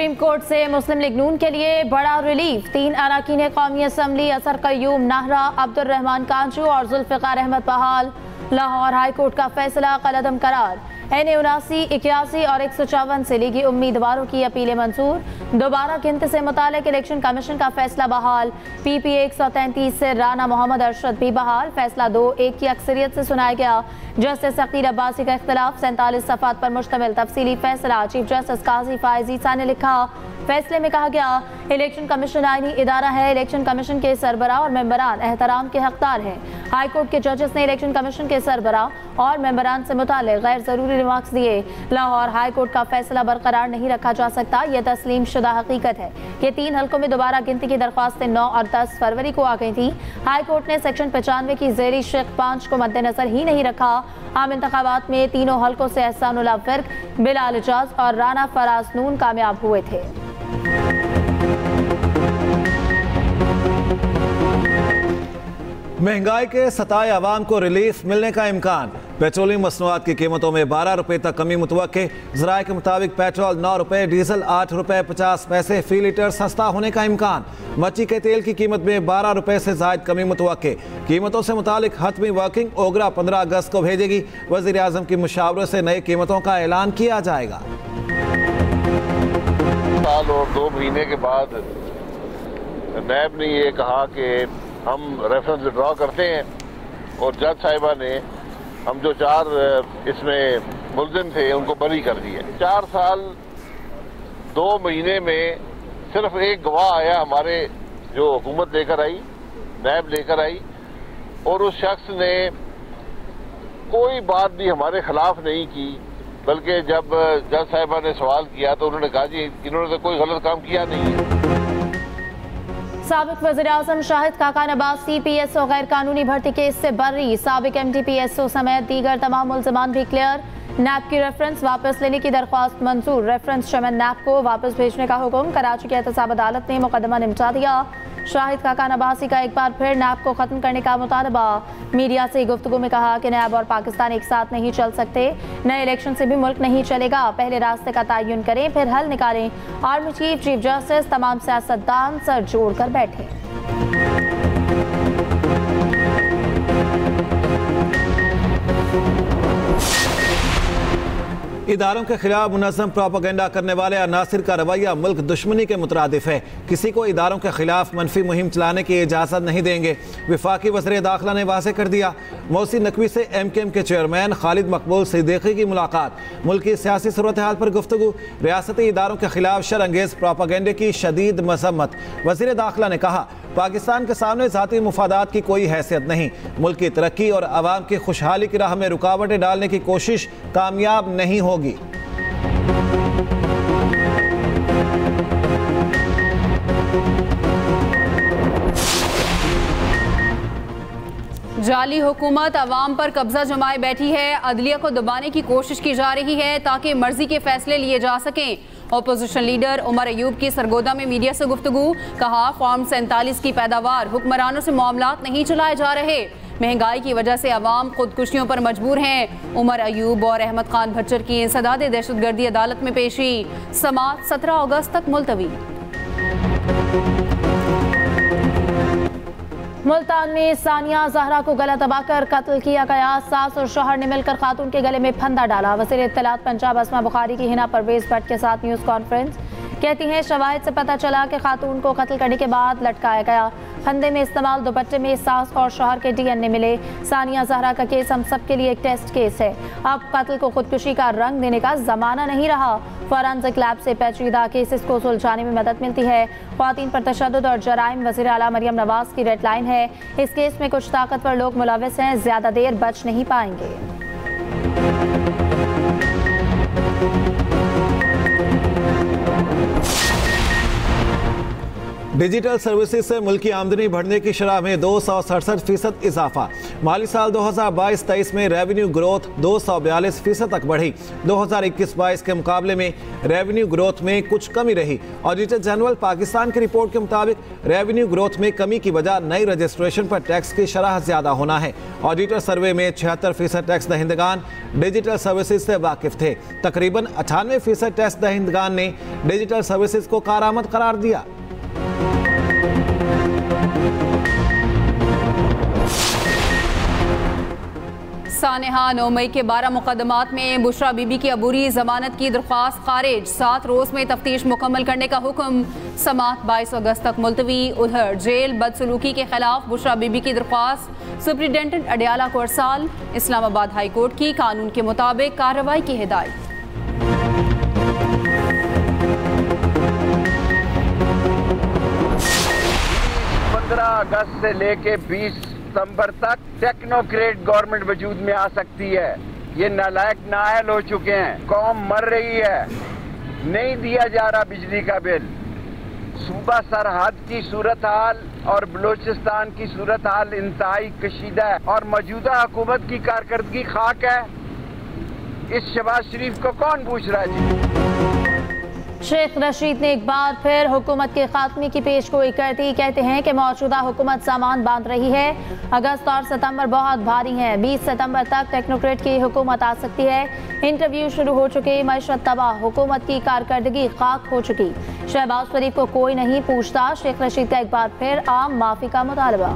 Supreme court से मुस्लिम league नून के लिए बड़ा रिलीफ। 3 अरकान कौमी असम्बली असर कयूम नाहरा, अब्दुल रहमान कांचू और जुल्फ़िकार अहमद बहाल। लाहौर हाई कोर्ट का फैसला कलअदम करार। NA 79, 81 और 154 से लीगी उम्मीदवारों की अपीलें मंजूर। दोबारा गिनती से मुतालिक इलेक्शन कमीशन का फैसला बहाल। PPA 133 से राना मोहम्मद अरशद भी बहाल। फैसला 2-1 की अक्सरियत से सुनाया गया। जस्टिस अकील अब्बासी का इख्तिलाफ 47 सफ़ात पर मुश्तमिल तफसीली फैसला। चीफ जस्टिस काजी फायज ईसा ने लिखा, फैसले में कहा गया इलेक्शन कमीशन आईनी इदारा है। इलेक्शन कमीशन के सरबराह और मेंबरान एहतराम के हकदार हैं। हाई कोर्ट के जजेस ने इलेक्शन कमीशन के सरबराह और मेंबरान से मुतालिक गैर जरूरी रिमार्क्स दिए। लाहौर हाई कोर्ट का फैसला बरकरार नहीं रखा जा सकता। यह तस्लीम शुदा हकीकत है कि 3 हल्कों में दोबारा गिनती की दरख्वास्तें 9 और 10 फरवरी को आ गई थी। हाई कोर्ट ने सेक्शन 95 की ज़ेरी शेख 5 को मद्देनजर ही नहीं रखा। आम इंतखाबात में तीनों हल्कों से एहसानुल्लाह फिर्क, बिलाल इजाज और राना फराज नून कामयाब हुए थे। महंगाई के सताए अवाम को रिलीफ मिलने का इम्कान। पेट्रोलियम मसनूआत की कीमतों में 12 रुपए तक कमी मुतवक्के। ज़राए के मुताबिक पेट्रोल 9 रुपए, डीजल 8 रुपए 50 पैसे फी लीटर सस्ता होने का इम्कान। मच्छी के तेल की कीमत में 12 रुपए से जायद कमी मुतवक्के। कीमतों से मुतालिक हतमी वर्किंग ओगरा 15 अगस्त को भेजेगी। वज़ीर आज़म की मुशावरे से नई कीमतों का ऐलान किया जाएगा। साल और 2 महीने के बाद नैब ने ये कहा कि हम रेफरेंस विड्रॉ करते हैं और जज साहिबा ने हम जो 4 इसमें मुलजिम थे उनको बरी कर दिए। 4 साल 2 महीने में सिर्फ एक गवाह आया हमारे, जो हुकूमत लेकर आई, नैब लेकर आई, और उस शख्स ने कोई बात भी हमारे खिलाफ नहीं की, बल्कि जब जज साहिबा ने सवाल किया तो उन्होंने कहा जी इन्होंने तो कोई गलत काम किया नहीं है। साबिक वज़ीर आज़म शाहिद खाकान अब्बास CPSO गैर कानूनी भर्ती केस से बर्री। साबिक MTPSO समेत दीगर तमाम मुल्ज़िमान भी क्लियर। नैब की रेफरेंस वापस लेने की दरख्वास्त मंजूर। रेफरेंस चेयरमैन नैब को वापस भेजने का हुक्म। कराची की एहतसाब अदालत ने मुकदमा निपटा दिया। शाहिद खाकान अब्बासी का एक बार फिर नैब को ख़त्म करने का मुतालबा। मीडिया से गुफ्तगू में कहा कि नैब और पाकिस्तान एक साथ नहीं चल सकते। नए इलेक्शन से भी मुल्क नहीं चलेगा। पहले रास्ते का तयन करें, फिर हल निकालें। आर्मी चीफ, चीफ जस्टिस, तमाम सियासतदान सर जोड़ कर बैठे। इदारों के खिलाफ मुनज़्ज़म प्रोपेगेंडा करने वाले अनासिर का रवैया मुल्क दुश्मनी के मुतरादिफ है। किसी को इदारों के खिलाफ मनफी मुहिम चलाने की इजाज़त नहीं देंगे। वफाकी वज़ीर दाखिला ने वाज़ेह कर दिया। मोहसिन नकवी से MKM के चेयरमैन खालिद मकबूल सिद्दीकी की मुलाकात। मुल्क की सियासी सूरत हाल पर गुफ्तगू। रियासती इदारों के खिलाफ शरअंगेज़ प्रोपेगेंडे की शदीद मज़म्मत। वज़ीर दाखिला ने कहा, पाकिस्तान के सामने ज़ाती मुफादात की कोई हैसियत नहीं। मुल्क की तरक्की और आवाम की खुशहाली की राह में रुकावटें डालने की कोशिश कामयाब नहीं होगी। जाली हुकूमत अवाम पर कब्जा जमाए बैठी है। अदलिया को दबाने की कोशिश की जा रही है ताकि मर्जी के फैसले लिए जा सकें। अपोजिशन लीडर उमर अयूब की सरगोदा में मीडिया से गुफ्तगू। कहा, फॉर्म 47 की पैदावार, हुक्मरानों से मामलात नहीं चलाए जा रहे। महंगाई की वजह से अवाम खुदकुशियों पर मजबूर हैं। उमर अयूब और अहमद खान भच्चर की इंसदाद दहशतगर्दी अदालत में पेशी। समाअत 17 अगस्त तक मुलतवी। मुल्तान में सानिया जहरा को गला दबाकर कत्ल किया गया। सास और शौहर ने मिलकर खातून के गले में फंदा डाला। वज़ीर इत्तलात पंजाब अस्मा बुखारी की हिना परवेज भट्ट के साथ न्यूज़ कॉन्फ्रेंस। कहती हैं, शवाहिद से पता चला कि खातून को कत्ल करने के बाद लटकाया गया। फंदे में इस्तेमाल दुपट्टे में सास और शौहर के DNA मिले। सानिया जहरा का केस हम सब के लिए एक टेस्ट केस है। अब कत्ल को खुदकुशी का रंग देने का जमाना नहीं रहा। फॉरेंसिक लैब से पेचीदा केसेस को सुलझाने में मदद मिलती है। ख्वातीन पर तशद्दुद और जराइम वज़ीर आला मरियम नवाज की रेड लाइन है। इस केस में कुछ ताकतवर लोग मुलविस हैं, ज्यादा देर बच नहीं पाएंगे। डिजिटल सर्विसेज से मुल्क की आमदनी बढ़ने की शरह में 267% इजाफा। माली साल 2022-23 में रेवेन्यू ग्रोथ 242% तक बढ़ी। 2021-22 के मुकाबले में रेवेन्यू ग्रोथ में कुछ कमी रही। ऑडिटर जनरल पाकिस्तान की रिपोर्ट के मुताबिक रेवेन्यू ग्रोथ में कमी की वजह नई रजिस्ट्रेशन पर टैक्स की शरह ज्यादा होना है। ऑडिटर सर्वे में 76% टैक्स दहिंदगान डिजिटल सर्विसेज से वाकिफ थे। तकरीबन 98% टैक्स दहिंदगान ने डिजिटल सर्विसेज को कारआमद करार दिया। सानेहा 9 मई के 12 मुकदमात में बुशरा बीबी की अबूरी जमानत की दरख्वास्त खारिज। 7 रोज में तफ्तीश मुकम्मल करने का हुक्म। समात 22 अगस्त तक मुलतवी। उधर जेल बदसलूकी के खिलाफ बुशरा बीबी की दरख्वास्त सुप्रिटेंडेंट अडियाला को अरसाल। इस्लामाबाद हाई कोर्ट की कानून के मुताबिक कार्रवाई की हिदायत। 15 अगस्त से लेके 20 सितंबर तक टेक्नोक्रेट गवर्नमेंट वजूद में आ सकती है। ये नालायक नाअहल हो चुके हैं। कौम मर रही है, नहीं दिया जा रहा बिजली का बिल। सूबा सरहद की सूरत हाल और बलूचिस्तान की सूरत हाल इंतहाई कशीदा है और मौजूदा हुकूमत की कारकर्दगी खाक है। इस शहबाज शरीफ को कौन पूछ रहा है जी? शेख रशीद ने एक बार फिर हुकूमत के खात्मे की पेशगोई कर दी। कहते हैं कि मौजूदा हुकूमत सामान बांध रही है। अगस्त और सितंबर बहुत भारी हैं। 20 सितंबर तक टेक्नोक्रेट की हुकूमत आ सकती है। इंटरव्यू शुरू हो चुके, मईशत तबाह, हुकूमत की कारकर्दगी खाक हो चुकी। शहबाज शरीफ को कोई नहीं पूछता। शेख रशीद का एक बार फिर आम माफी का मुतालबा।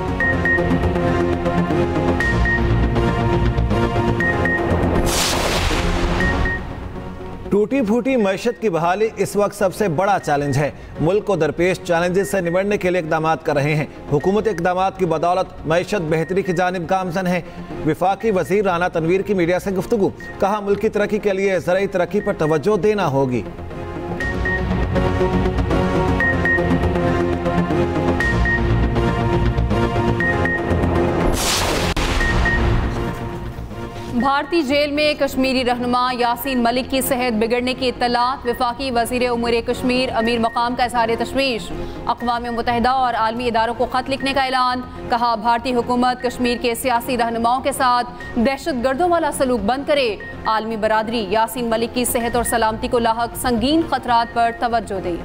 टूटी फूटी मईशत की बहाली इस वक्त सबसे बड़ा चैलेंज है। मुल्क को दरपेश चैलेंजेस से निपटने के लिए इकदाम कर रहे हैं। हुकूमत इकदाम की बदौलत मईशत बेहतरी की जानिब गामजन है। विफाकी वजीर राना तनवीर की मीडिया से गुफ्तगू। कहा, मुल्क की तरक्की के लिए ज़राई तरक्की पर तवज्जो देना होगी। भारतीय जेल में कश्मीरी रहनुमा यासीन मलिक की सेहत बिगड़ने की इत्तलात। वफाकी वज़ीर उमूर कश्मीर अमीर मकाम का इज़हार तशवीश। अक़वाम मुत्तहिदा और आलमी इदारों को ख़त लिखने का ऐलान। कहा, भारतीय हुकूमत कश्मीर के सियासी रहनुमाओं के साथ दहशत गर्दों वाला सलूक बंद करे। आलमी बरादरी यासीन मलिक की सेहत और सलामती को लाहक संगीन खतरात पर तवज्जो दे।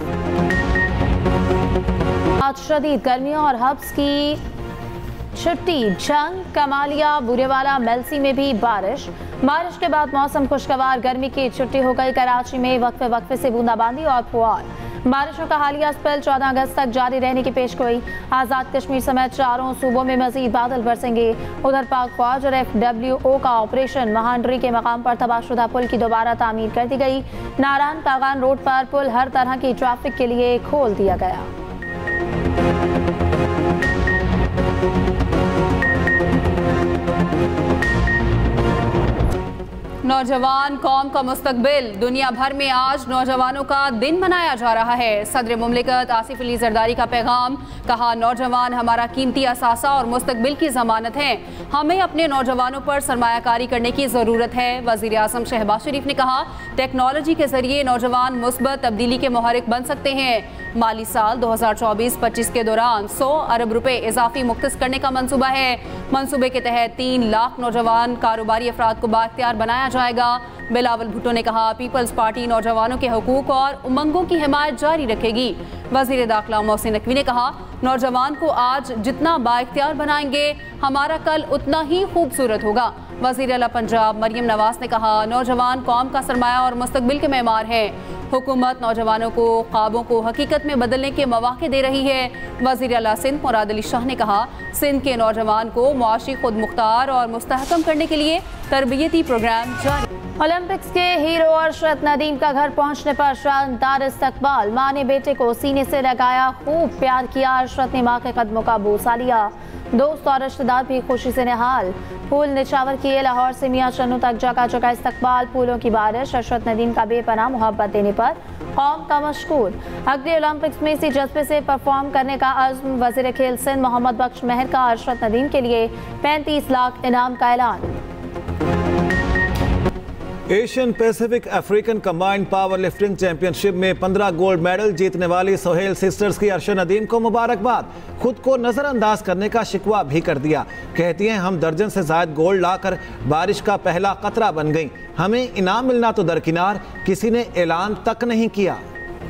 आज शदीद गर्मियों और हब्स की छुट्टी। जंग, कमालिया, बुरेवाला, मेलसी में भी बारिश के बाद मौसम खुशगवार। गर्मी की छुट्टी हो गई। कराची में वक्फे वक्फे से बूंदाबांदी और फुआर। बारिशों का हालिया स्पेल 14 अगस्त तक जारी रहने की पेशगोई। आज़ाद कश्मीर समेत 4 सूबों में मजीद बादल बरसेंगे। उधर पाक फौज और FWO का ऑपरेशन महांडरी के मकाम पर तबाहशुदा पुल की दोबारा तामीर कर दी गई। नारान कागान रोड पर पुल हर तरह की ट्रैफिक के लिए खोल दिया गया। नौजवान कौम का मुस्तकबिल। दुनिया भर में आज नौजवानों का दिन मनाया जा रहा है। सदर मुमलिकत आसिफ अली जरदारी का पैगाम। कहा, नौजवान हमारा कीमती असासा और मुस्तकबिल की जमानत है। हमें अपने नौजवानों पर सरमायाकारी करने की ज़रूरत है। वज़ीर आज़म शहबाज शरीफ ने कहा, टेक्नोलॉजी के जरिए नौजवान मुस्बत तब्दीली के मुहर्रिक बन सकते हैं। माली साल 2024-25 के दौरान 100 अरब रुपए इजाफी मुख्तस करने का मंसूबा है। मंसूबे के तहत 3 लाख नौजवान कारोबारी अफराद को बाख्तियार बनाया जाएगा। बिलावल भुट्टो ने कहा, पीपल्स पार्टी नौजवानों के हकूक और उमंगों की हिमायत जारी रखेगी। वज़ीर दाखिला मोहसिन नकवी ने कहा, नौजवान को आज जितना बाख्तियार बनाएंगे हमारा कल उतना ही खूबसूरत होगा। वज़ीर आला पंजाब मरियम नवाज ने कहा, नौजवान कौम का सरमाया और मुस्तकबिल के मेमार हैं। हुकूमत नौजवानों को ख्वाबों को हकीकत में बदलने के मौके दे रही है। वज़ीर आला सिंध मुराद अली शाह ने कहा, सिंध के नौजवान को मुआशी खुद मुख्तार और मुस्तहकम करने के लिए तरबियती प्रोग्राम जारी। ओलंपिक्स के हीरो अरशद नदीम का घर पहुंचने पर शानदार इस्तकबाल। मां ने बेटे को सीने से लगाया, खूब प्यार किया। अरशद ने मां के कदमों का बोसा लिया। दोस्त और रिश्तेदार भी खुशी से निहाल। फूल निछावर किए। लाहौर से मियां चन्नू तक जगह जगह इस्तकबाल, फूलों की बारिश। अरशद नदीम का बेपनाह मोहब्बत देने पर कौम का मशकूर। अगले ओलंपिक्स में इसी जज्बे से परफॉर्म करने का अज़्म। वज़ीर खेल सिंध मोहम्मद बख्श मेहर का अरशद नदीम के लिए 35 लाख इनाम का ऐलान। Asian Pacific African combined power lifting championship में 15 गोल्ड मेडल जीतने वाली सोहेल सिस्टर्स की अरशद नदीम को मुबारकबाद। खुद को नजरअंदाज करने का शिकवा भी कर दिया। कहती हैं, हम दर्जन से ज्यादा गोल्ड लाकर बारिश का पहला कतरा बन गई। हमें इनाम मिलना तो दरकिनार, किसी ने ऐलान तक नहीं किया।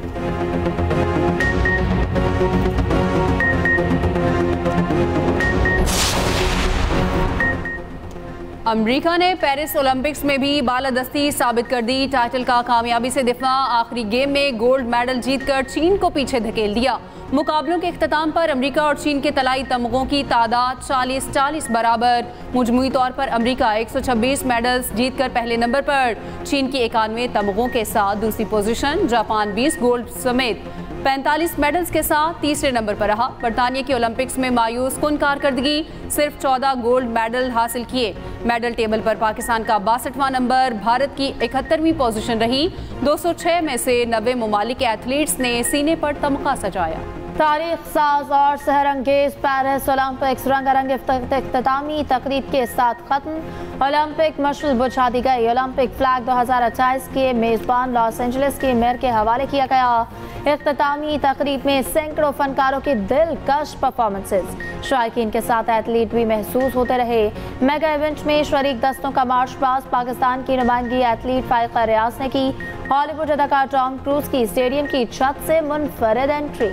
अमेरिका ने पेरिस ओलंपिक्स में भी बालादस्ती साबित कर दी। टाइटल का कामयाबी से दिफा, आखिरी गेम में गोल्ड मेडल जीतकर चीन को पीछे धकेल दिया। मुकाबलों के इख्तिताम पर अमेरिका और चीन के तलाई तमगों की तादाद 40-40 बराबर। मजमूई तौर पर अमेरिका 126 मेडल्स जीतकर पहले नंबर पर, चीन की 91 तमगों के साथ दूसरी पोजीशन, जापान 20 गोल्ड समेत 45 मेडल्स के साथ तीसरे नंबर पर रहा। बरतानिया की ओलंपिक्स में मायूस कुन कारकर्दगी, सिर्फ 14 गोल्ड मेडल हासिल किए। मेडल टेबल पर पाकिस्तान का 62वां नंबर, भारत की 71वीं पोजीशन रही। 206 में से 90 ममालिक के एथलीट्स ने सीने पर तमगा सजाया। तारीख साज और सहरंगेज पेरिस ओलंपिक्स रंगारंग इख्तितामी तकरीब के साथ खत्म। ओलंपिक मशल बुझा दी गई। ओलंपिक फ्लैग 2028 के मेजबान लॉस एंजलिस के मेयर के हवाले किया गया। इख्तितामी तकरीब में सैकड़ों फनकारों की दिलकश परफॉर्मेंसेज, शायकीन के साथ एथलीट भी महसूस होते रहे। मेगा इवेंट में शरीक दस्तों का मार्चपास पाकिस्तान की नुमाइंदगी एथलीट फाइका रियाज ने की। हॉलीवुड अदाकार टॉम क्रूज की स्टेडियम की छत से मुनफरिद एंट्री।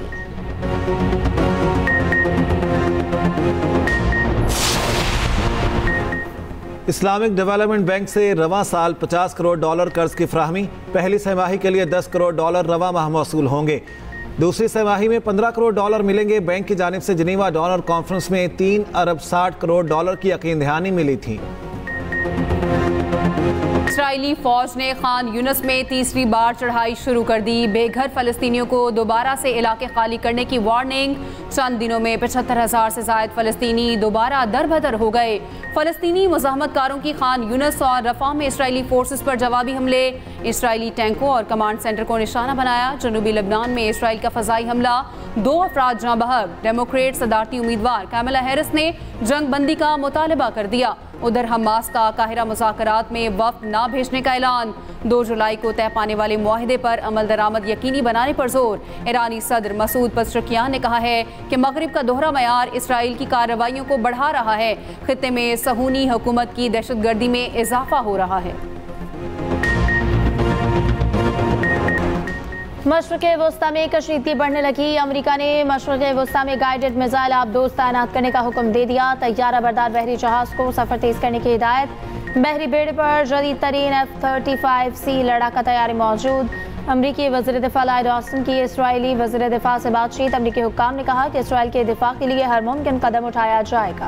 इस्लामिक डेवलपमेंट बैंक से रवां साल 50 करोड़ डॉलर कर्ज की फराहमी। पहली छमाही के लिए 10 करोड़ डॉलर रवां माह मौसूल होंगे। दूसरी छमाही में 15 करोड़ डॉलर मिलेंगे। बैंक की जानिब से जिनेवा डॉलर कॉन्फ्रेंस में 3 अरब 60 करोड़ डॉलर की यकीन दहानी मिली थी। इस्राइली फौज ने खान यूनस में तीसरी बार चढ़ाई शुरू कर दी। बेघर फलस्तीनियों को दोबारा से इलाके खाली करने की वार्निंग। चंद दिनों में 75,000 से ज्यादा फलस्तीनी दोबारा दरबदर हो गए। फलस्तीनी मुज़ाहमतकारों की खान यूनस और रफा में इसराइली फोर्सेस पर जवाबी हमले। इसराइली टैंकों और कमांड सेंटर को निशाना बनाया। जनूबी लेबनान में इसराइल का फजाई हमला, 2 अफराद जाँ बहक। डेमोक्रेट सदारती उम्मीदवार कैमला हैरिस ने जंग बंदी का मुतालबा कर दिया। उधर हमास का काहिरा मुज़ाकरात में वफ्द ना भेजने का ऐलान। 2 जुलाई को तय पाने वाले मुआहिदे पर अमल दरामद यकीनी बनाने पर जोर। ईरानी सदर मसूद पज़ेश्कियान ने कहा है कि मगरिब का दोहरा मयार इसराइल की कार्रवाइयों को बढ़ा रहा है। खित्ते में सहूनी हुकूमत की दहशतगर्दी में इजाफा हो रहा है। मशरक़े वस्ता में कशीदगी बढ़ने लगी। अमेरिका ने मशरक़े वस्ता में गाइडेड मिसाइल आबदोज तैनात करने का हुक्म दे दिया। तैयारा बरदार बहरी जहाज को सफर तेज करने की हिदायत। बहरी बेड़े पर जदीद तरीन F-35C लड़ाका तैयारी मौजूद। अमरीकी वज़ीर दिफा लॉयड ऑस्टिन की इसराइली वज़ीर दिफा से बातचीत। अमरीकी हुक्काम ने कहा कि इसराइल के दिफा के लिए हर मुमकिन कदम उठाया जाएगा।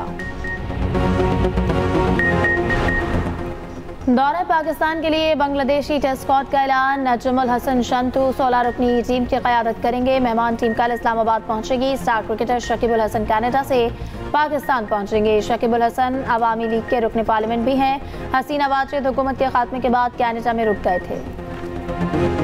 दौरे पाकिस्तान के लिए बांग्लादेशी टेस्ट स्क्वाड का ऐलान। नजमुल हसन शंतु 16 रुकनी टीम की क़यादत करेंगे। मेहमान टीम कल इस्लामाबाद पहुंचेगी। Star cricketer Shakibul Hasan Canada से पाकिस्तान पहुंचेंगे। शकीबुल हसन अवामी लीग के रुकन पार्लियामेंट भी हैं। हसीना वाजद हुकूमत के खात्मे के बाद कनाडा में रुक गए थे।